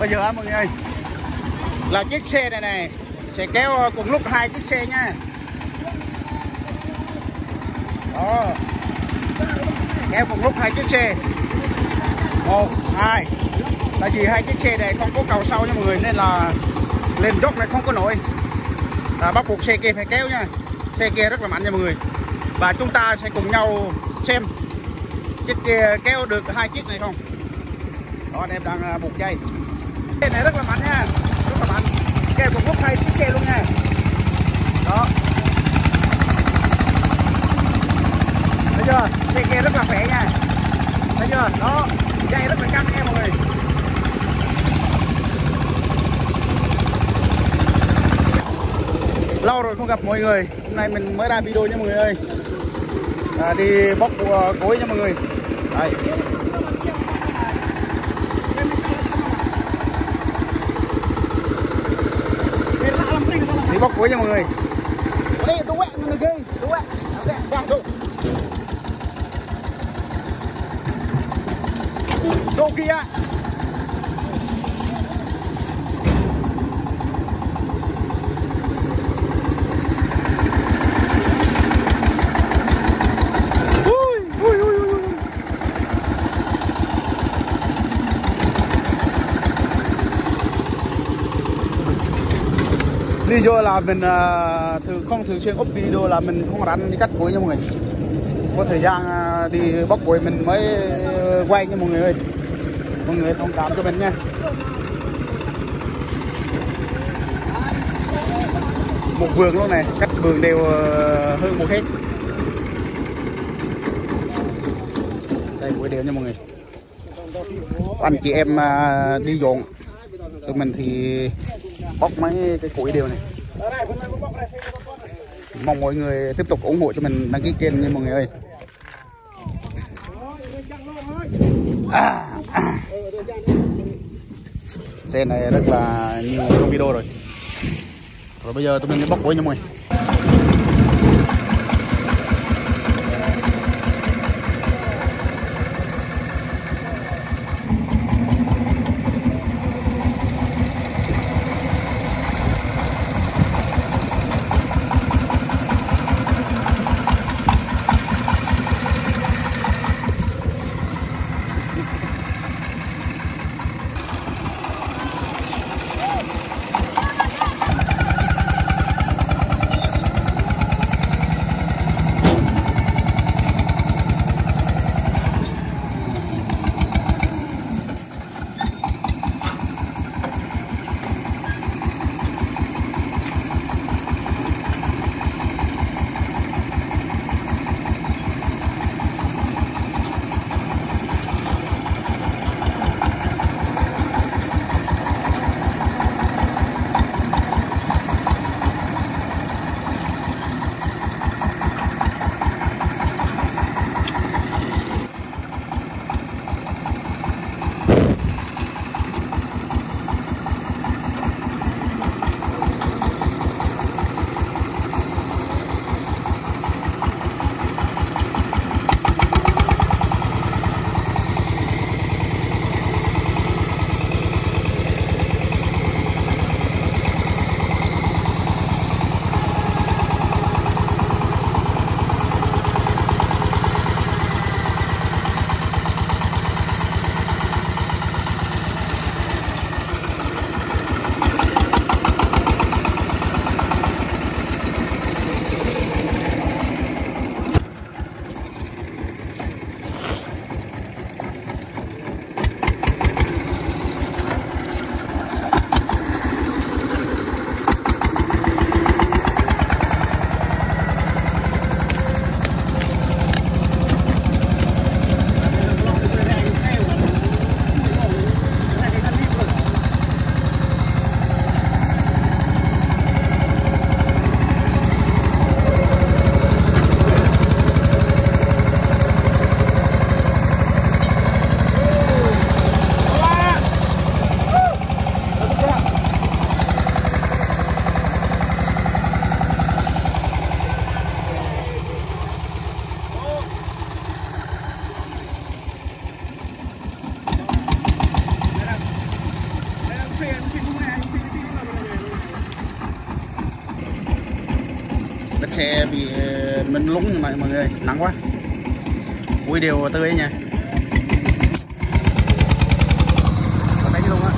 Bây giờ mọi người ơi, là chiếc xe này này sẽ kéo cùng lúc 2 chiếc xe nha. Đó, kéo cùng lúc 2 chiếc xe, 1, 2. Tại vì 2 chiếc xe này không có cầu sau nha mọi người, nên là lên dốc này không có nổi, bắt buộc xe kia phải kéo nha. Xe kia rất là mạnh nha mọi người, và chúng ta sẽ cùng nhau xem chiếc kia kéo được 2 chiếc này không. Đó, anh em đang buộc dây. Xe này rất là mạnh nha, rất là mạnh, kéo cùng lúc 2 chiếc xe luôn nha. Đó, thấy chưa, xe kia rất là khỏe nha, thấy chưa. Đó, dây rất là căng nha mọi người. Lâu rồi không gặp mọi người, hôm nay mình mới ra video nha mọi người ơi. Đi bóc cối nha mọi người. Đây. Đi bóc cối nha mọi người. Đồ kia. Video là mình không thường xuyên up video, là mình không rảnh đi cắt củi nha mọi người. Có thời gian đi bóc củi mình mới quay nha mọi người ơi. Mọi người thông cảm cho mình nha. Một vườn luôn này, cách vườn đều hơn một hết. Đây củi đều nha mọi người. Anh chị em đi dọn, tụi mình thì bóc mấy cái củi đều này. Mong mọi người tiếp tục ủng hộ cho mình, đăng ký kênh nha mọi người ơi. Xe này rất là nhiều trong video rồi. Rồi bây giờ tụi mình đi bóc củi nha mọi người. xe bị mình lúng mà mọi người, nắng quá. Vui điều tươi nha. Đánh luôn á.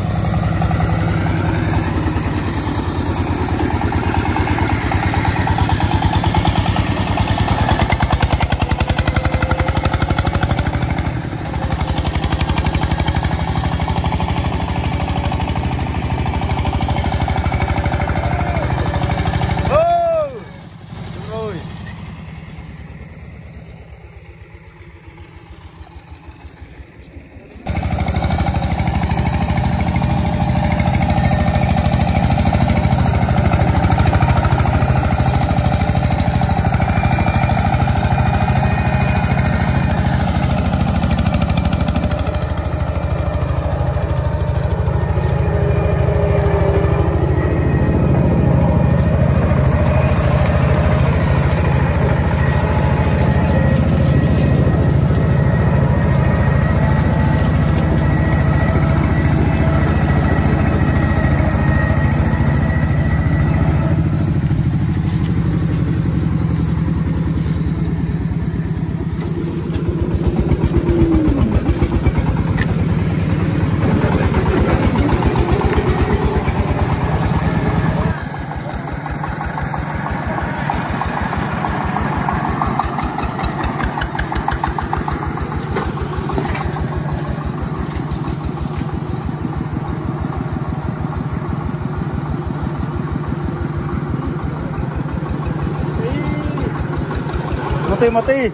Mati.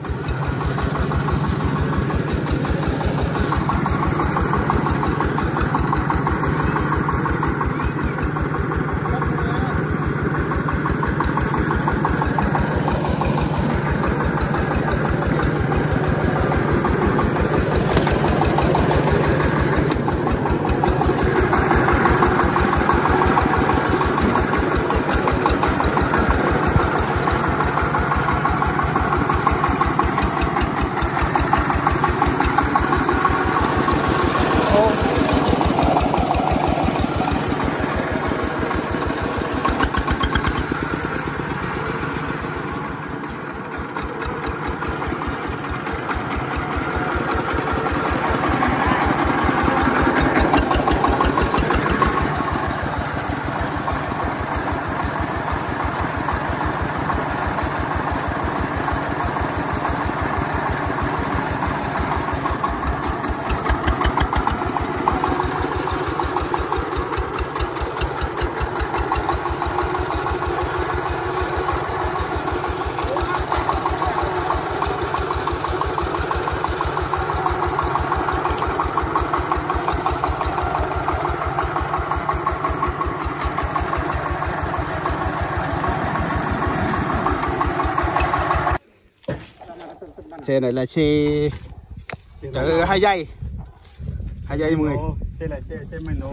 Xe này là xe chở 2 giây mọi người. Xe là xe mini.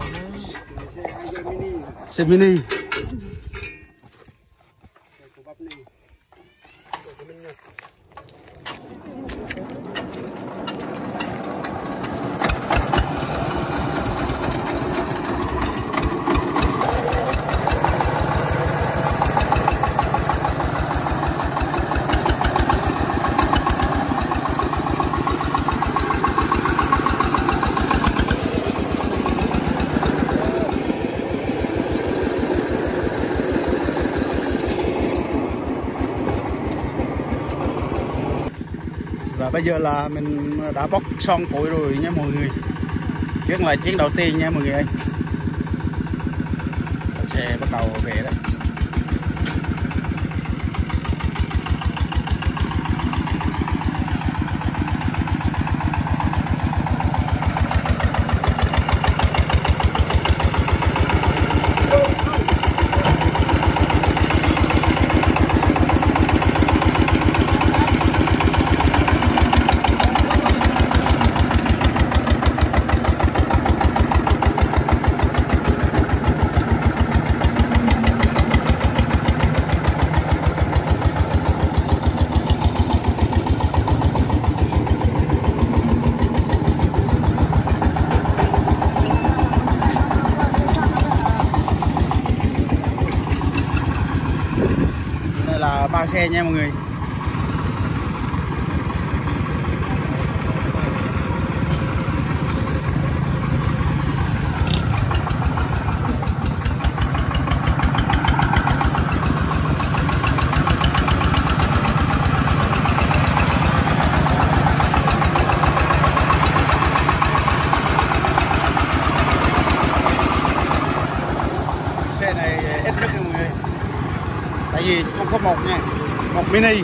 Xe mini. Và bây giờ là mình đã bóc xong củi rồi nha mọi người. Chuyến là chuyến đầu tiên nha mọi người ơi. Xe bắt đầu về đấy. xe nha mọi người. Xe này ít nhất nha mọi người, tại vì không có một nha, một mini.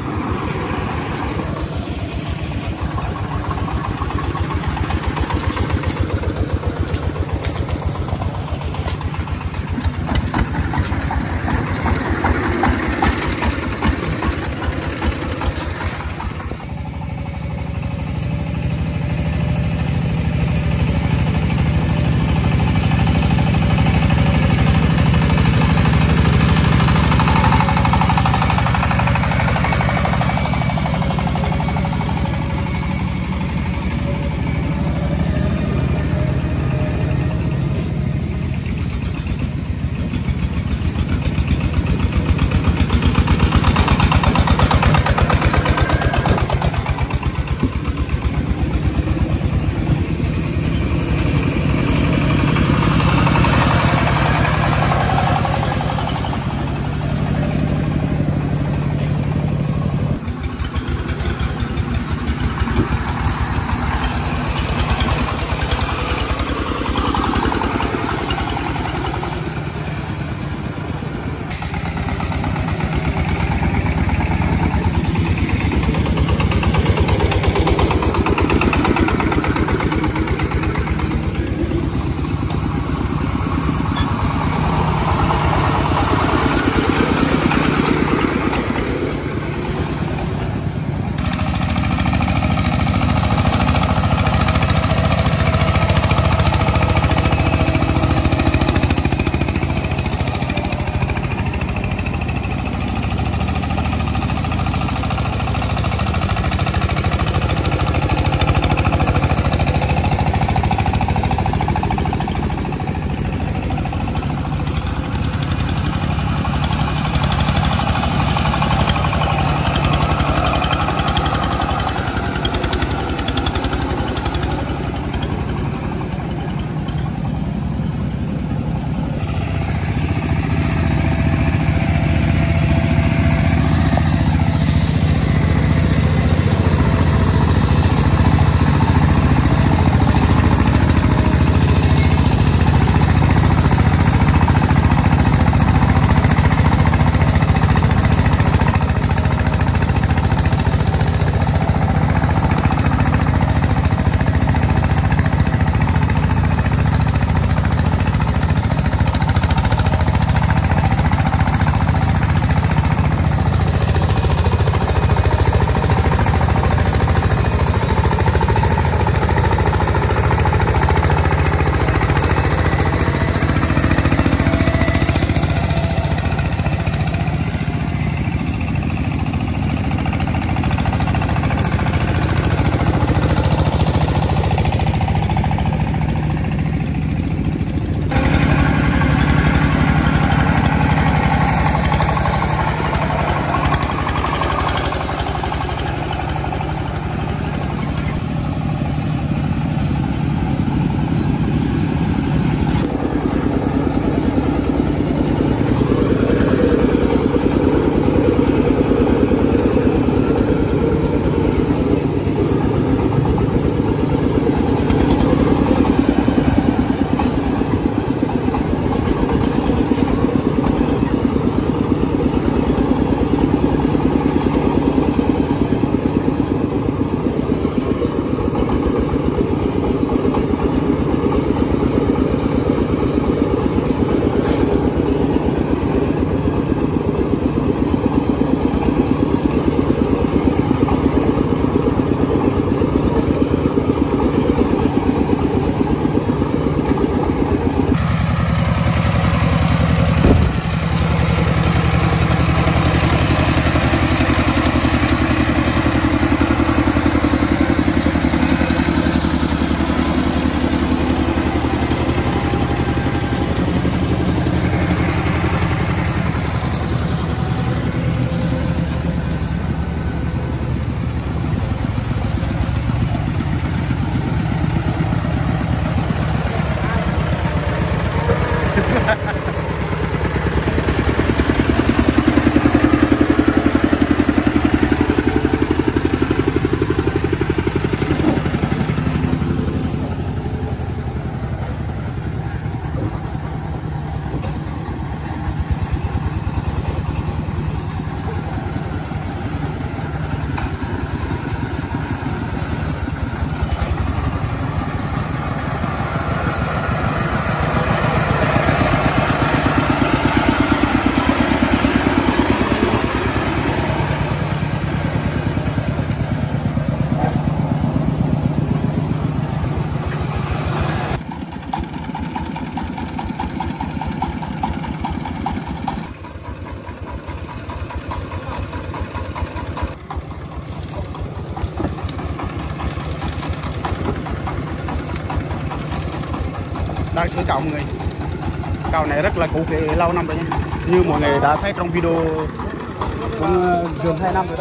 đang sửa cầu mọi người. Cầu này rất là cũ kỹ lâu năm rồi nha, như mọi người đã thấy trong video cũng gần 2 năm rồi đó.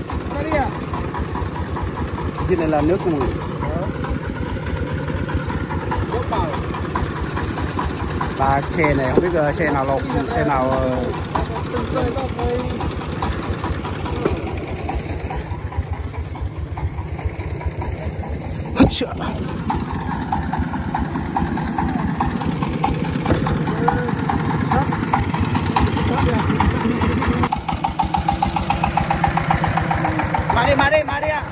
Dưới này là nước của mọi người. Và xe này không biết xe nào lột, xe nào hết sợ. Mà đi ạ.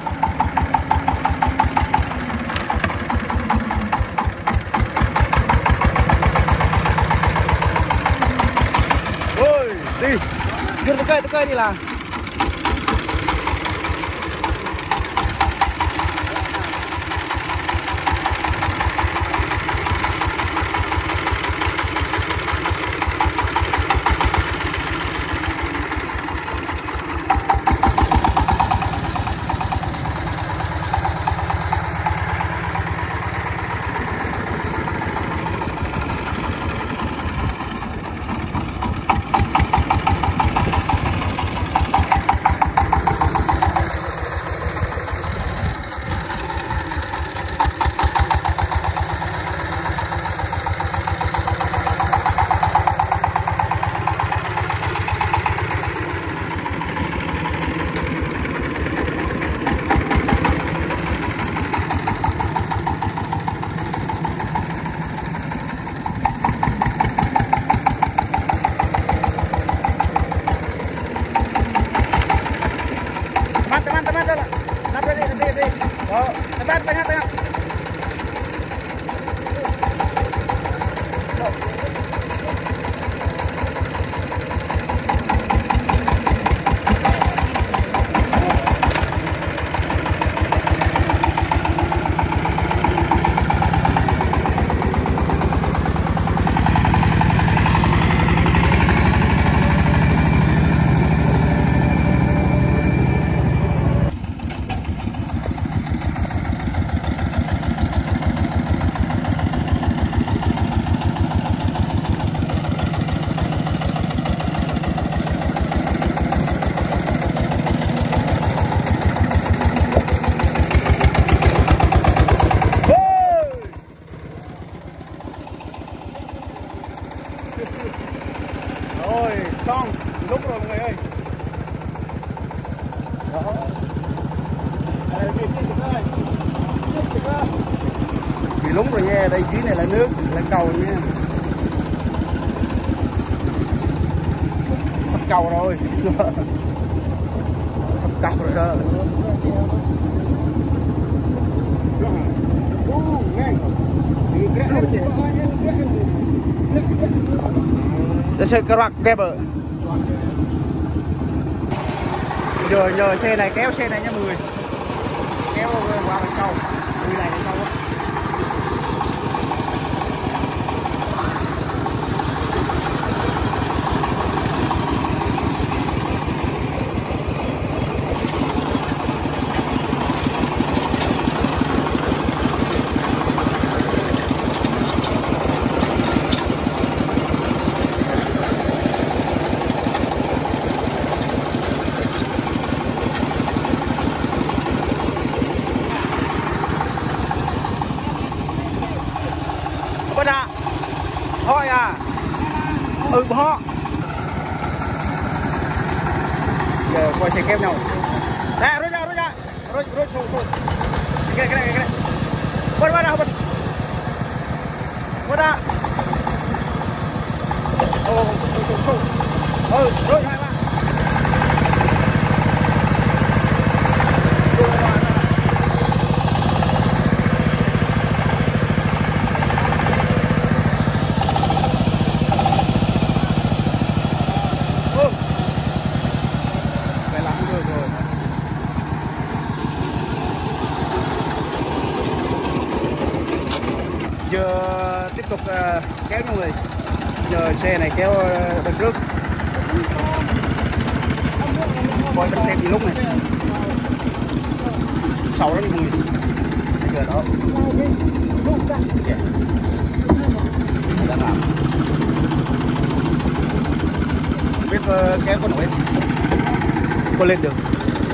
Ôi, đi. Đưa tới cây đi là. Teman-teman dah lah. Nampak ni. Oh, tengah. Rồi, xong, lúc rồi mọi người ơi. Đó. Bị lúng rồi nha, đây dưới này là nước, là cầu nha. Sắp cầu rồi. Sắp cầu rồi đó. Để xe crack kẹp ở. Giờ nhờ xe này kéo xe này nha mọi người. Kéo qua đằng sau. Đi lại đằng sau á. Thôi à. Họ. Giờ quay xe kéo nhau. Đây, rút ra. Rút. Cái này. Bớt ra. Bớt ra. Rút hai ba. Giờ tiếp tục kéo mọi người. Giờ xe này kéo đằng trước. Coi bánh xe gì lúc này. Sầu lắm mọi người. Giờ đó. biết kéo con nổi có lên được.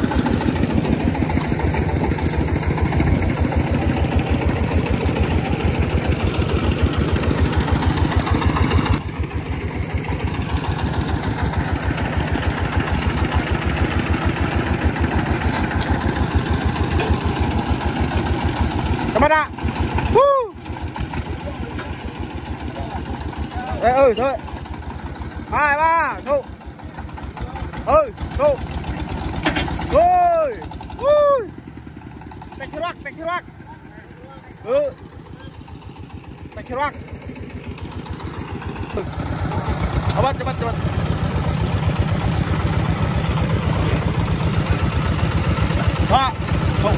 Các bạn ạ. Ê ơi thôi. 2 3 thu. Ơi thu. Ôi. Ui. Tạch rock. Ừ. Tạch rock. Cepat. Đó. Không.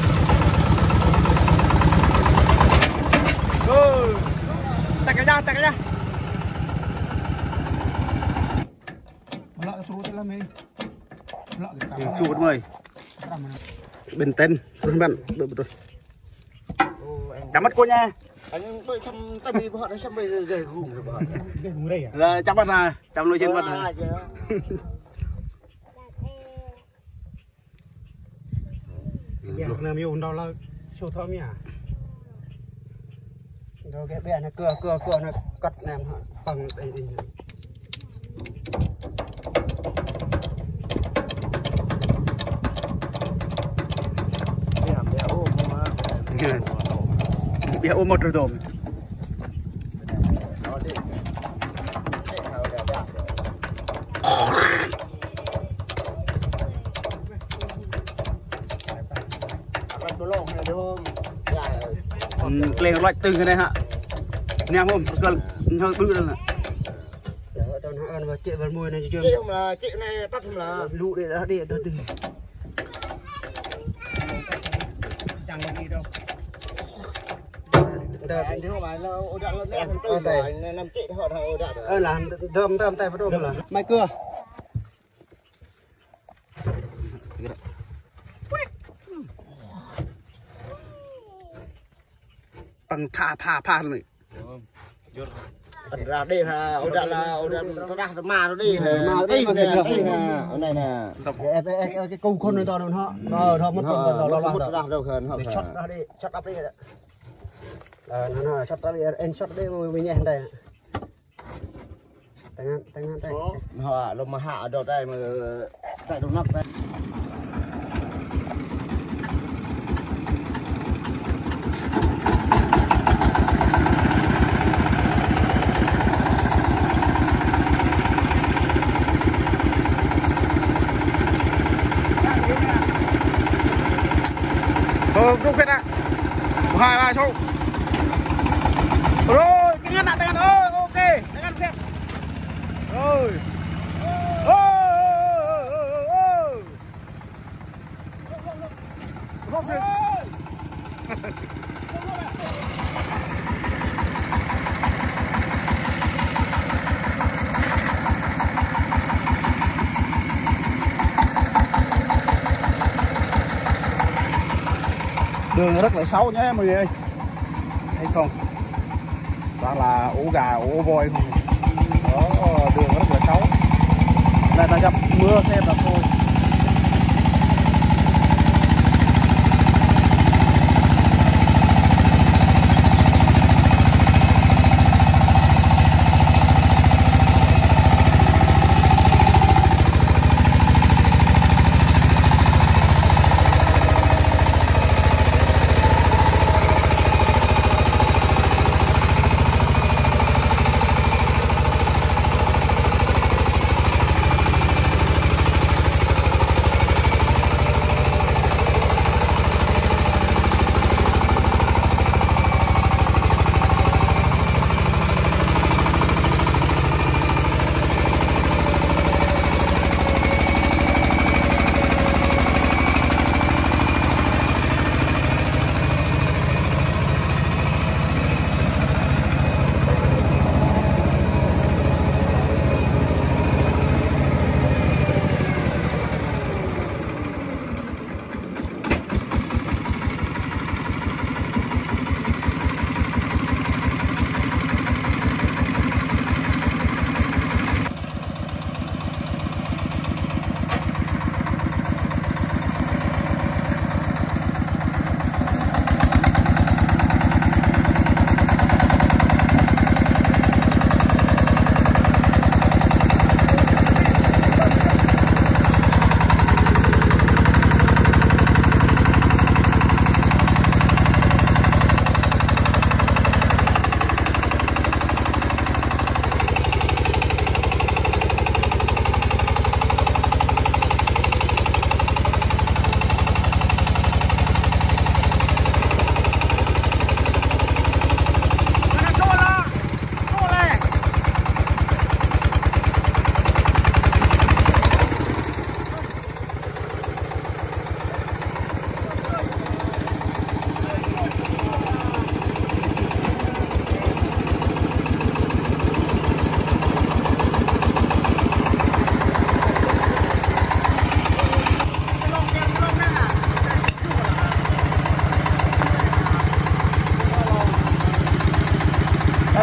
Ừ. Tạch cái ra. Chuột mày bên tên các bạn betul camat cô nha anh tôi chăm tay bị họ nó chăm bây giờ gùng rồi bọn là chăm bắt là chăm nuôi trên bắt là việc làm nhiều đâu là số thơm nhỉ đâu cái bè nó cưa nó cắt làm bằng đây đi bia ôm một rồi lên loại từng cái này hả nè không cần hơi bự lên nè tao nó ăn vào chị vào mùi này chưa chị này tắt là lụ để ra đi từ chẳng có gì đâu anh thấy mà nó ô đạn lên em tôi rồi làm chị họ ô đạn là thơm tay vào đâu là mai cưa bằng thả này ra đây là ô đạn nó đang mà nó đi đây nè cái câu con này to luôn họ nó mất nó đâu hơn họ shot ra đi shot up đi nó shot ra đi en shot đi mình nhẹ đây tay họ lông mà hạ đầu đây mà tại đông nóc đây rung hết ạ 2 3 số rồi cái ngăn lại ơi ok cái ngăn phép rồi không được đường rất là xấu nhé mọi người ơi thấy không toàn là ổ gà ổ voi không đó đường rất là xấu này là gặp mưa thêm là thôi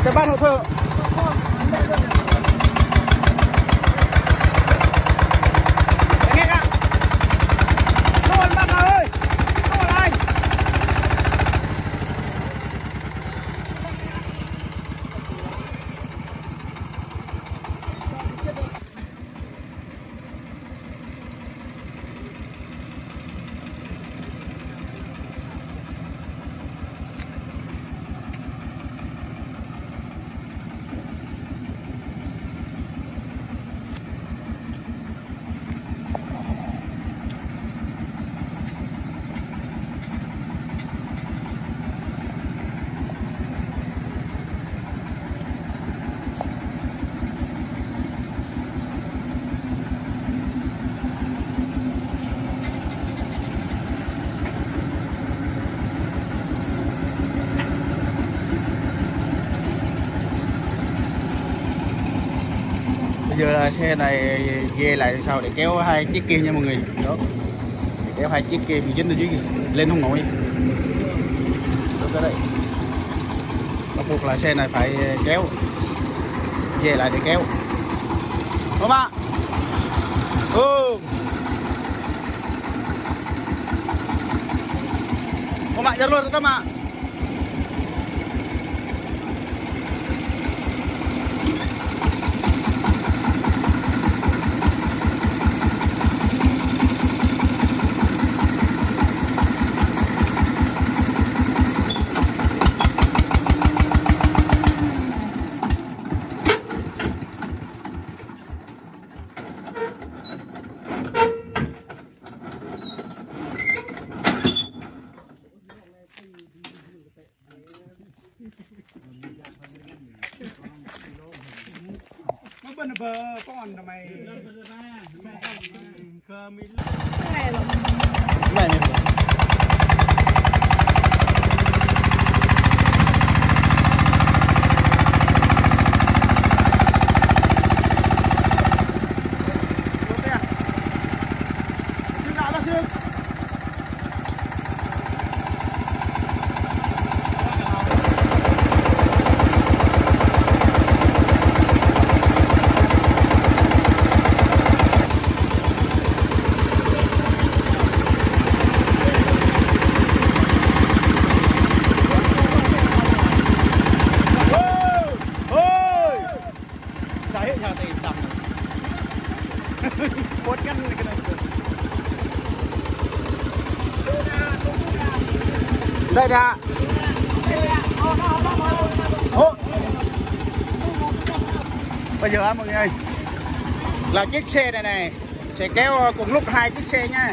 tới ban hộ thợ. Nghe ạ. Luôn bác ơi. Luôn anh. Giờ là xe này ghê lại sao để kéo hai chiếc kia nha mọi người. Đó. Để kéo hai chiếc kia bị dính ở dưới kìa. Lên không nổi. Đó cái đây. Bắt buộc là xe này phải kéo. Ghê lại để kéo. Đúng không ạ? Không ạ, ra luôn các bạn. Bên bờ con mày khờ mi này đây đã. Bây giờ mọi người ơi, là chiếc xe này sẽ kéo cùng lúc hai chiếc xe nha.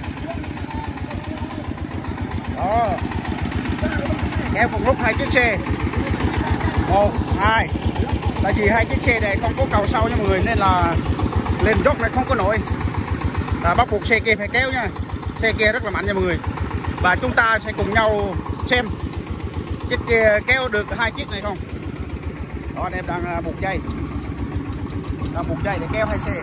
Đó, kéo cùng lúc hai chiếc xe, 1, 2. Tại vì hai chiếc xe này không có cầu sau nha mọi người, nên là lên dốc này không có nổi, là bắt buộc xe kia phải kéo nha. Xe kia rất là mạnh nha mọi người. Và chúng ta sẽ cùng nhau xem chiếc kia kéo được hai chiếc này không. Đó, anh em đang buộc dây, để kéo hai xe.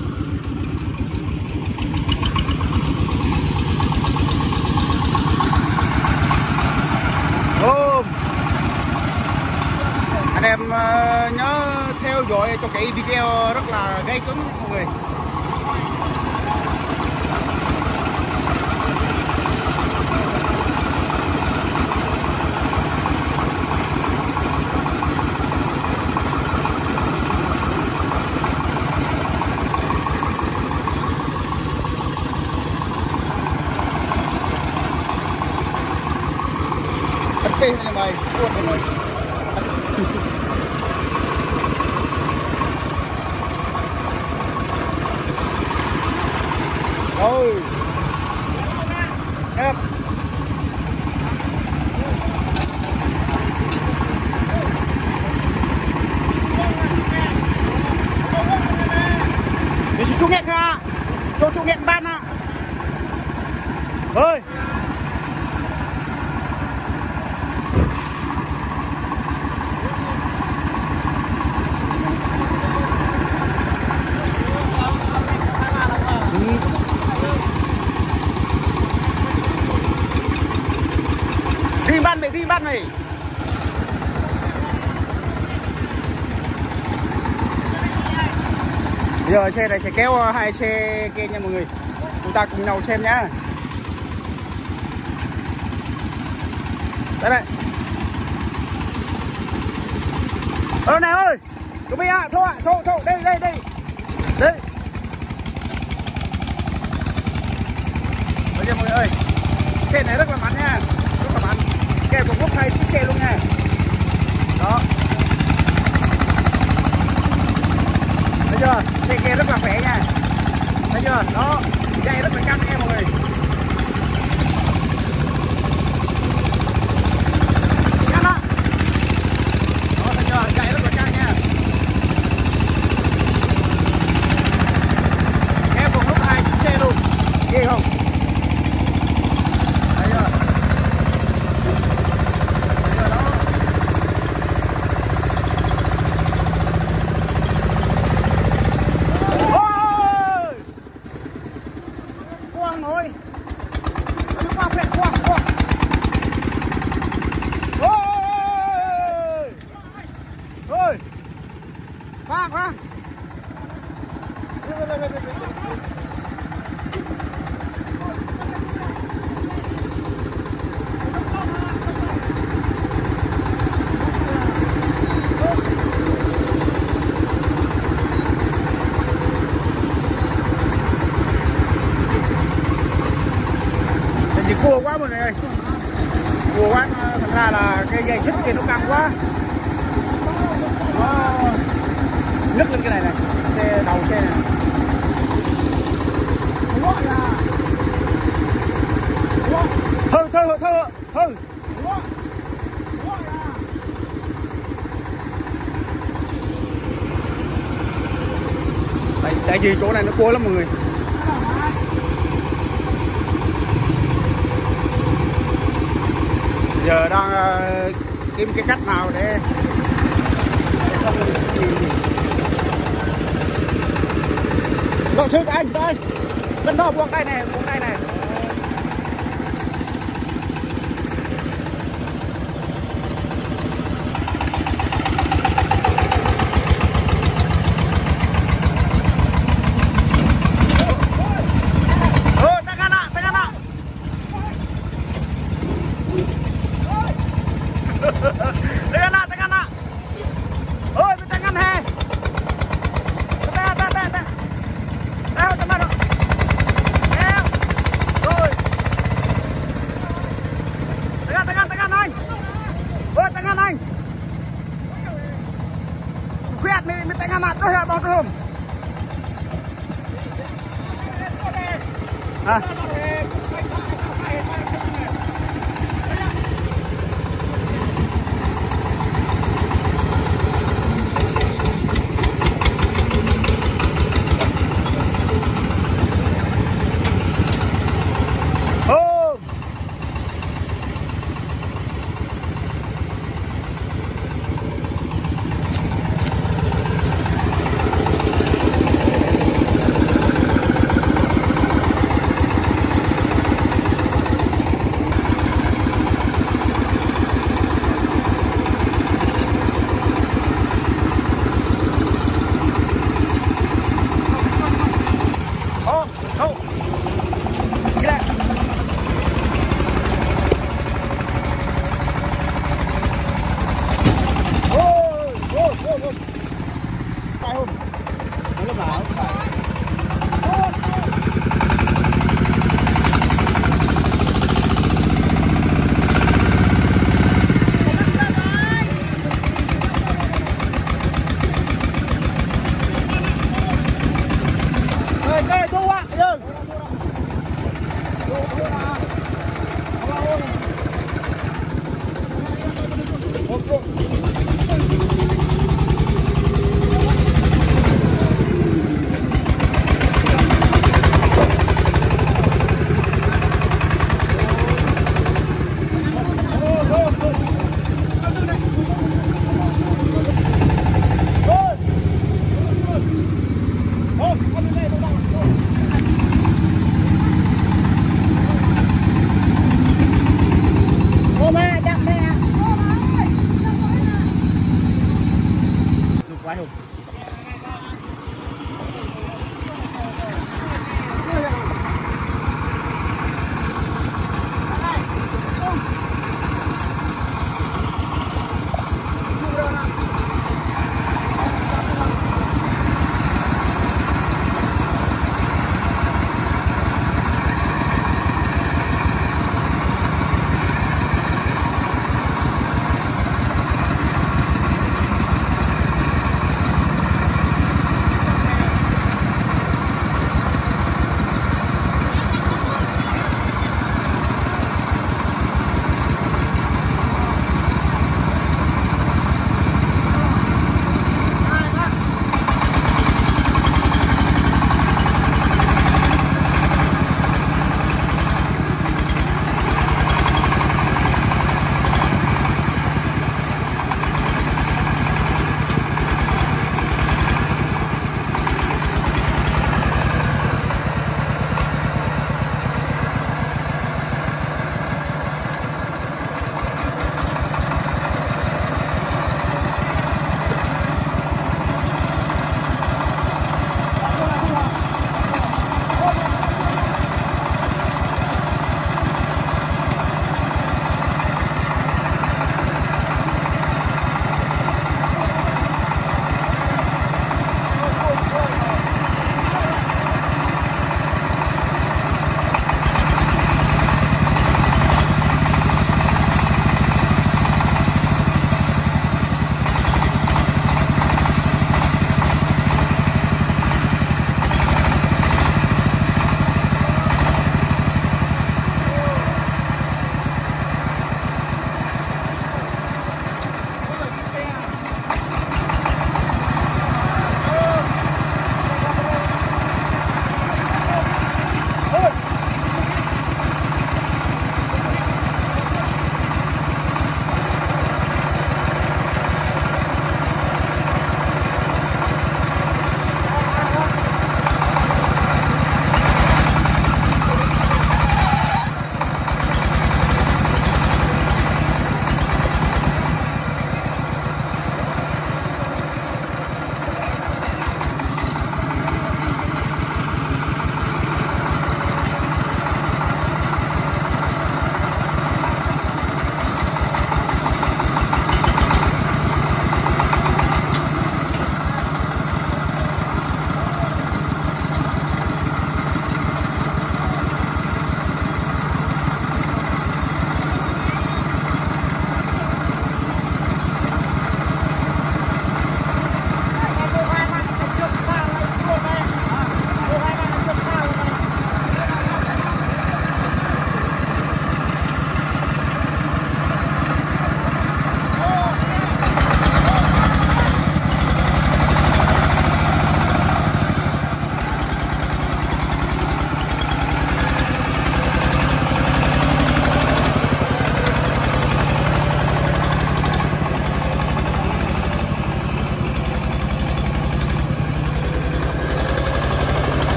Anh em nhớ theo dõi cho cái video rất là gay cứng mọi người. Cái này mày buồn rồi mày. Ôi em đi chú nghẹn ra cho chú nghẹn ban ạ ơi. Đi ban mày Bây giờ xe này sẽ kéo hai xe kia nha mọi người. Chúng ta cùng nhau xem nhá. Đây đây. Này ơi. Chúng mình ạ, thôi, đây. Đây. Bây giờ mọi người ơi. Xe này rất là mạnh nha. Rất là mạnh. Kèm cùng lúc 2 chiếc xe luôn nha. Đó. Thấy chưa? Xe kia rất là khỏe nha. Thấy chưa? Đó. Dây rất là căng nha mọi người. Căng đó. Đó, thấy chưa? Dây rất là căng nha. Kèm cùng lúc 2 chiếc xe luôn. Ghê không? Thấy chưa? Khoan. Chỉ cua quá mọi người ơi. Cua quá, thành ra là cái dây xích kia nó căng quá. Nó nhấc lên cái này này, đầu xe này. Thôi. Tại vì chỗ này nó cua lắm mọi người. Giờ đang kiếm cái cách nào để không gì. Rồi sư anh đây. Cân đo buông đây này,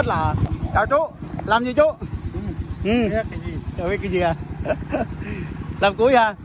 hết là chào chú, làm gì chú? Ừ. Chào biết cái gì à? Làm cuối à?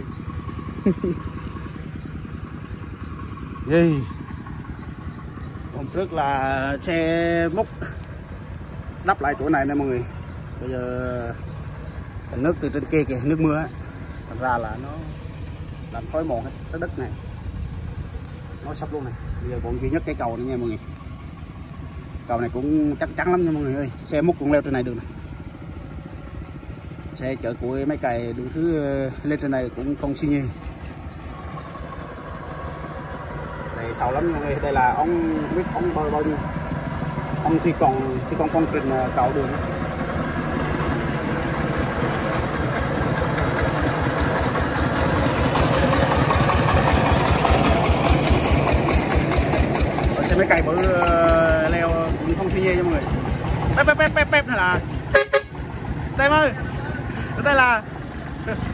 Gì? Hôm trước là xe múc đắp lại chỗ này nè mọi người. Bây giờ nước từ trên kia kìa, nước mưa á, thành ra là nó làm xói mòn hết cái đất này, nó sập luôn này. Bây giờ còn duy nhất cái cầu này nha mọi người. Cầu này cũng chắc chắn lắm nha mọi người ơi, xe múc cũng leo trên này được này. Xe chở củi mấy cày đủ thứ lên trên này cũng không suy nhiên. Đây sâu lắm nha mọi người, đây là ông biết ông bao nhiêu ông thi công công trình cầu đường. Xe mấy cày bự leo cũng không suy nhiên nha mọi người. Pep này là đây ơi, đây là